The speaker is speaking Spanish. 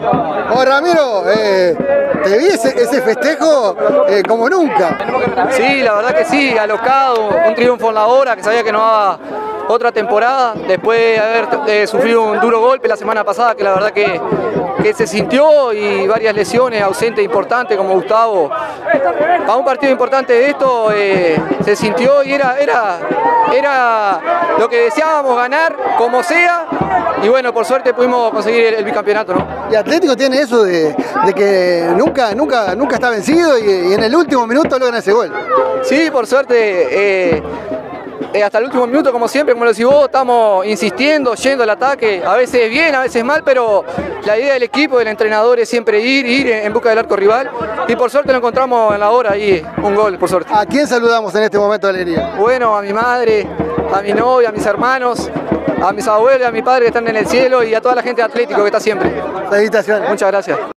Oh, Ramiro, te vi ese festejo como nunca. Sí, la verdad que sí, alocado, un triunfo en la hora, que sabía que no daba otra temporada, después de haber sufrido un duro golpe la semana pasada, que la verdad que se sintió, y varias lesiones, ausentes importantes como Gustavo. Para un partido importante de esto se sintió, y era lo que deseábamos, ganar como sea, y bueno, por suerte pudimos conseguir el bicampeonato, ¿no? Y Atlético tiene eso de que nunca está vencido, y en el último minuto logran ese gol. Sí, por suerte, hasta el último minuto, como siempre, como lo decís vos, estamos insistiendo, yendo al ataque, a veces bien, a veces mal, pero la idea del equipo, del entrenador, es siempre ir en busca del arco rival, y por suerte lo encontramos en la hora, y un gol, por suerte. ¿A quién saludamos en este momento de alegría? Bueno, a mi madre, a mi novia, a mis hermanos, a mis abuelos, a mi padre que están en el cielo, y a toda la gente de Atlético que está siempre. Felicitaciones. Muchas gracias.